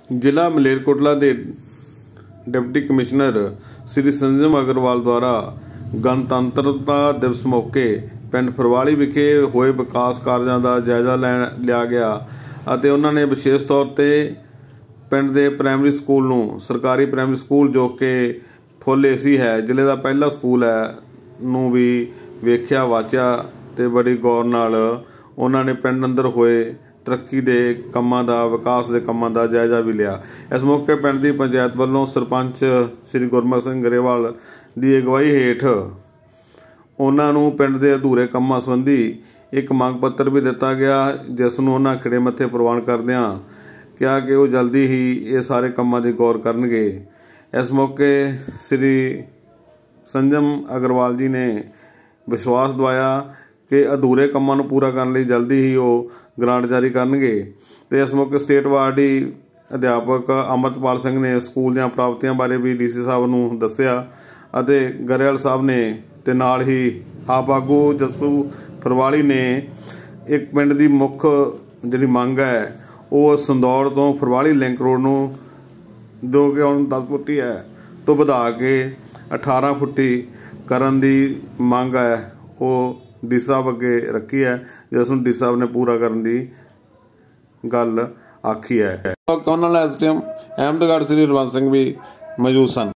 जिला मलेरकोटला के deputy commissioner Shri Sanjam Agarwal द्वारा गणतंत्रता दिवस मौके पिंड फरवाली विखे होए विकास कार्यों का जायजा लिया गया और उन्होंने विशेष तौर पर पिंड के प्राइमरी स्कूल नूं सरकारी प्राइमरी स्कूल जो कि फुल एसी है जिले का पहला स्कूल है नूं भी वेख्या वाचा ते बड़ी गौर नाल उन्होंने पिंड अंदर होए तरक्की के कामों का विकास के कामों का जायजा भी लिया। इस मौके पिंड की पंचायत वालों सरपंच श्री गुरमुख सिंह गरेवाल की अगवाई हेठ उन्होंने पिंड के अधूरे कामों संबंधी एक मंग पत्र भी दिता गया जिसनों उन्होंने खिड़े मत्थे प्रवान करदियां कहा कि वो जल्दी ही ये सारे कामों की गौर करनगे। इस मौके श्री संजम अग्रवाल जी ने विश्वास दवाया कि अधूरे कामों पूरा करने लई जल्दी ही वो ग्रांट जारी करनगे। तो इस मौके स्टेट वार्डी अध्यापक अमृतपाल सिंह ने स्कूल ਦੀਆਂ प्राप्तियां बारे भी डीसी साहब ਨੂੰ ਦੱਸਿਆ ਅਤੇ गरेवाल साहब ने ਤੇ ਨਾਲ ही आप आगू जसू फरवाली ने एक पिंड की मुख जी मंग है वो संदौड़ तो फरवाली लिंक रोड ਨੂੰ जो कि ਹੁਣ 10 फुटी है तो ਵਧਾ के 18 फुटी करन की मंग है वो डी साहब अगे रखी है जिसनों डी साहब ने पूरा करने की गल आखी है। उन्होंने एसडीएम अहमदगढ़ श्री रवंत सिंह भी मौजूद सन।